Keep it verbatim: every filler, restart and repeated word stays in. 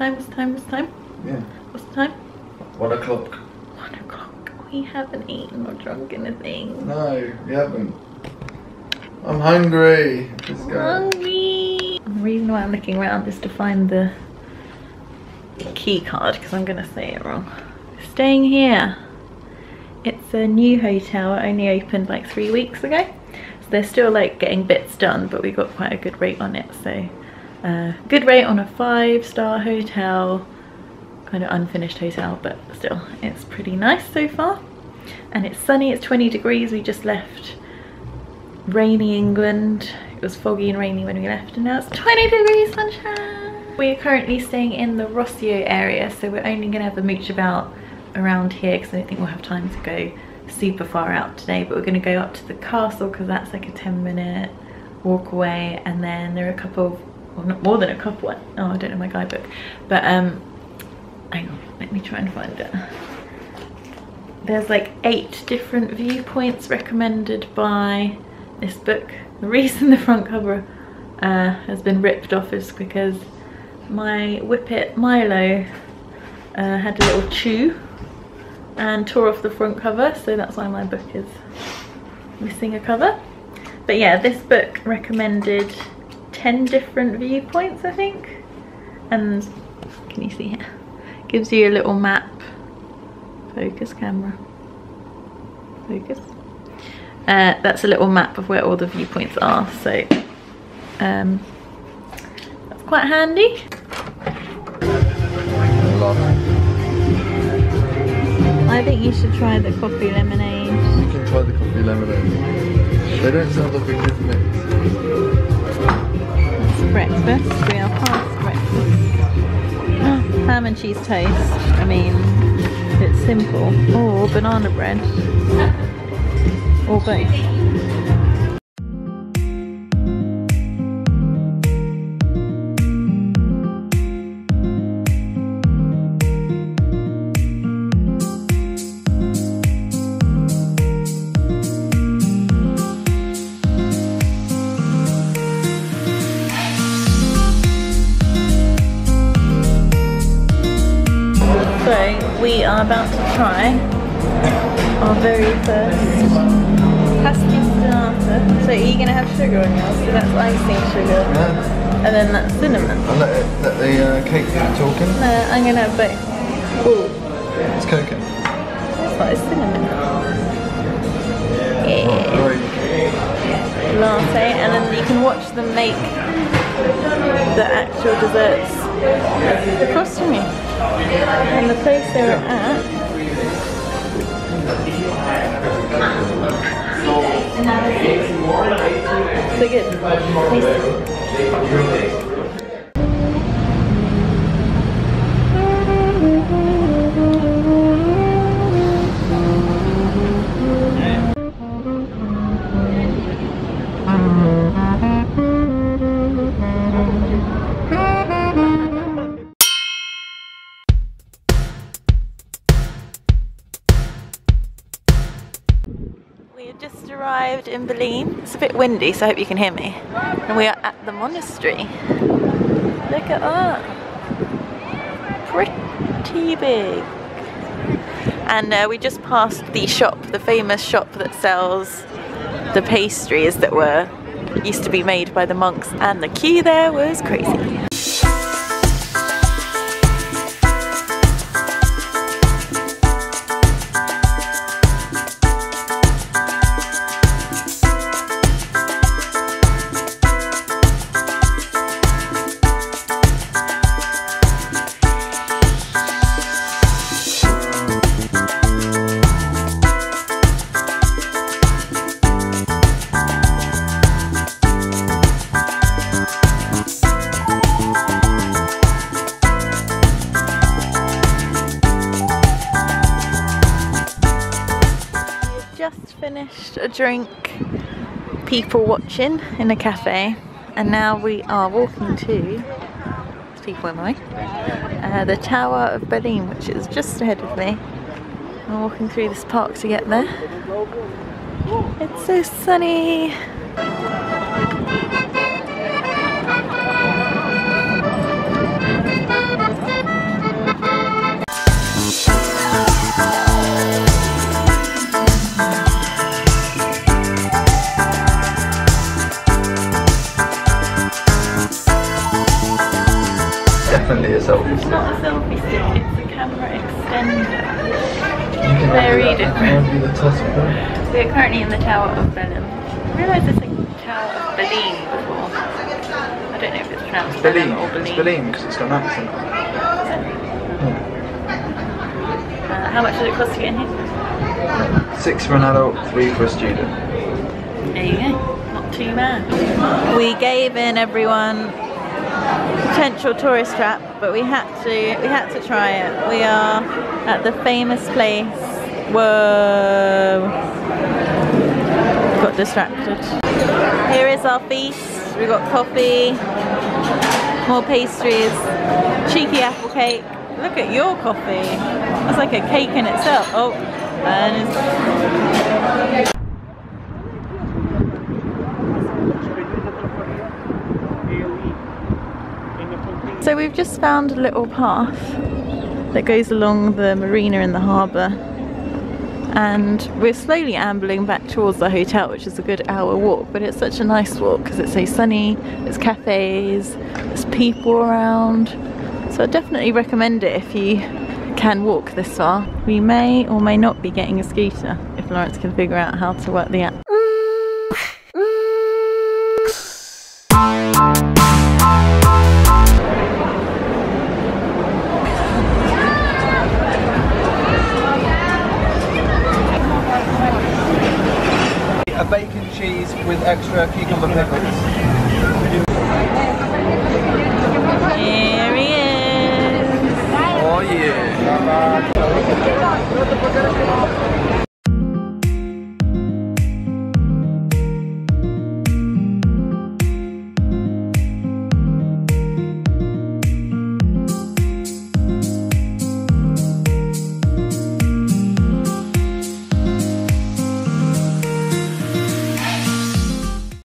time? What's the time? What's the time? Yeah. What's the time? One o'clock. One o'clock. We haven't eaten or drunk anything. No, you haven't. I'm hungry. Let's go. Hungry. The reason why I'm looking around is to find the key card because I'm gonna say it wrong. We're staying here. It's a new hotel. It only opened like three weeks ago. So they're still like getting bits done, but we got quite a good rate on it. So uh, good rate on a five star hotel. Kind of unfinished hotel, but still it's pretty nice so far. And it's sunny, it's twenty degrees. We just left rainy England. It was foggy and rainy when we left and now it's twenty degrees sunshine. We are currently staying in the Rossio area, so we're only gonna have a mooch about around here because I don't think we'll have time to go super far out today, but we're gonna go up to the castle because that's like a ten minute walk away, and then there are a couple of, well not more than a couple, oh I don't know my guidebook, but um hang on, let me try and find it. There's like eight different viewpoints recommended by this book. The reason the front cover uh, has been ripped off is because my Whippet Milo uh, had a little chew and tore off the front cover, so that's why my book is missing a cover. But yeah, this book recommended ten different viewpoints, I think. And can you see here? Gives you a little map. Focus camera. Focus. Uh, that's a little map of where all the viewpoints are, so um, that's quite handy. I think you should try the coffee lemonade. You can try the coffee lemonade. They don't sound like a good mix. That's breakfast. We are past breakfast. Oh, ham and cheese toast. I mean, it's simple. Or banana bread. Or both. So we are about to try our very first Pasteis de Nata. So are you going to have sugar on yours? So that's icing sugar. Yeah. And then that's cinnamon. I'll let, it, let the uh, cake do the talking. No, I'm going to have both. Ooh. It's cocoa. It's like cinnamon. Yeah. Oh, Latte. And then you can watch them make the actual desserts across from you. And the place they were at, so good. We have just arrived in Belem. It's a bit windy, so I hope you can hear me. And we are at the monastery. Look at that. Pretty big. And uh, we just passed the shop, the famous shop that sells the pastries that were used to be made by the monks, and the queue there was crazy. Just finished a drink, people watching in a cafe, and now we are walking to, there's people in the way, uh, the Tower of Belem, which is just ahead of me. I'm walking through this park to get there. It's so sunny. selfie It's stick. not a selfie stick, it's a camera extender. You can Very argue that. different. Argue the toss of them. We're currently in the Tower of Belem. I realised there's a Tower of Belem before. I don't know if it's pronounced Belem Belem. or Belem. It's Belem because it's got an accent. Uh, how much does it cost to get in here? Six for an adult, three for a student. There you go. Not too bad. We gave in, everyone. Potential tourist trap, but we had to we had to try it. We are at the famous place. Whoa. Got distracted. Here is our feast. We got coffee, more pastries, cheeky apple cake. Look at your coffee. That's like a cake in itself. Oh, and it's so we've just found a little path that goes along the marina in the harbour, and we're slowly ambling back towards the hotel, which is a good hour walk, but it's such a nice walk because it's so sunny, there's cafes, there's people around, so I definitely recommend it if you can walk this far. We may or may not be getting a scooter if Lawrence can figure out how to work the app. A bacon cheese with extra cucumber pickles.